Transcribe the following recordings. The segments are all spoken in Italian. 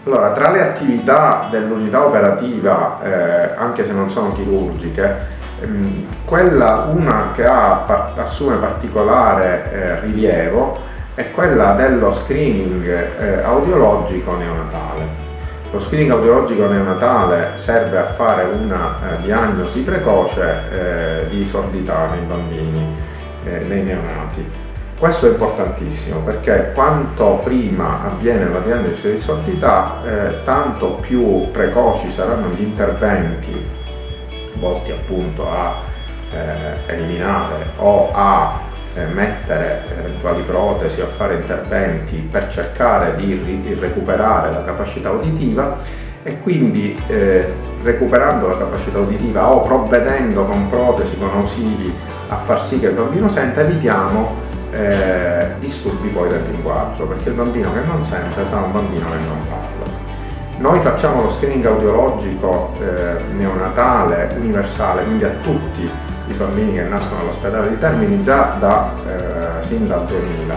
Allora, tra le attività dell'unità operativa, anche se non sono chirurgiche, una che assume particolare rilievo è quella dello screening audiologico neonatale. Lo screening audiologico neonatale serve a fare una diagnosi precoce di sordità nei bambini, nei neonati. Questo è importantissimo perché quanto prima avviene la diagnosi di sordità, tanto più precoci saranno gli interventi volti appunto a eliminare o a mettere eventuali protesi o a fare interventi per cercare di recuperare la capacità uditiva, e quindi recuperando la capacità uditiva o provvedendo con protesi, con ausili a far sì che il bambino senta, evitiamo disturbi poi del linguaggio, perché il bambino che non sente sarà un bambino che non parla. Noi facciamo lo screening audiologico neonatale universale, quindi a tutti i bambini che nascono all'ospedale di Termini già sin dal 2000.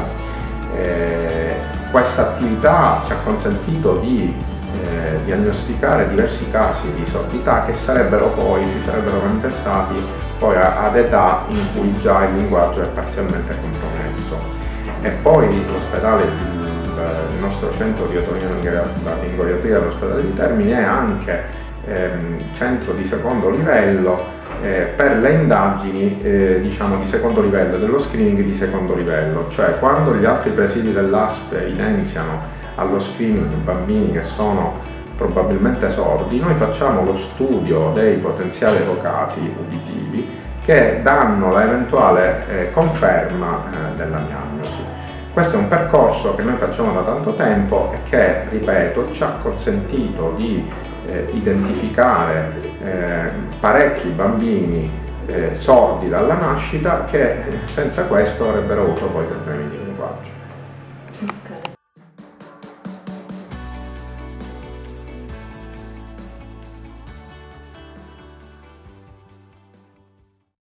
Questa attività ci ha consentito di diagnosticare diversi casi di sordità che si sarebbero manifestati poi ad età in cui già il linguaggio è parzialmente compromesso. E poi l'ospedale, il nostro centro di otorinolaringologia dell'ospedale di Termini è anche centro di secondo livello per le indagini diciamo di secondo livello, dello screening di secondo livello, cioè quando gli altri presidi dell'ASP evidenziano allo screening bambini che sono probabilmente sordi, noi facciamo lo studio dei potenziali evocati uditivi che danno l'eventuale conferma della diagnosi. Questo è un percorso che noi facciamo da tanto tempo e che, ripeto, ci ha consentito di identificare parecchi bambini sordi dalla nascita che senza questo avrebbero avuto poi problemi di linguaggio.